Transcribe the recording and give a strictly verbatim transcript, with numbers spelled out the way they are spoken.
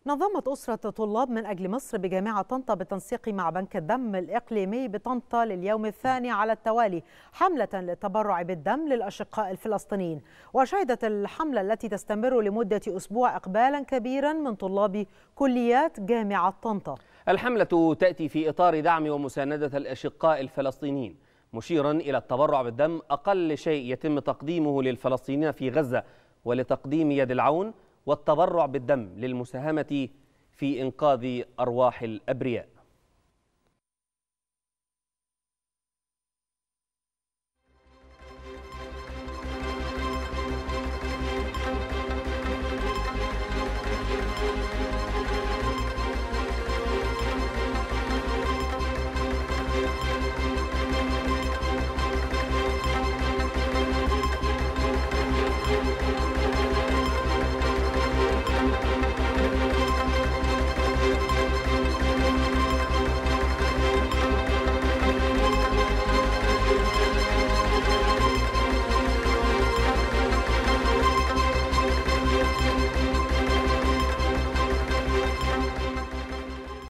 نظمت أسرة طلاب من أجل مصر بجامعة طنطا بالتنسيق مع بنك الدم الإقليمي بطنطا لليوم الثاني على التوالي حملة للتبرع بالدم للأشقاء الفلسطينيين. وشهدت الحملة التي تستمر لمدة أسبوع إقبالا كبيرا من طلاب كليات جامعة طنطا. الحملة تأتي في إطار دعم ومساندة الأشقاء الفلسطينيين، مشيرا إلى التبرع بالدم أقل شيء يتم تقديمه للفلسطينيين في غزة، ولتقديم يد العون والتبرع بالدم للمساهمة في إنقاذ أرواح الأبرياء.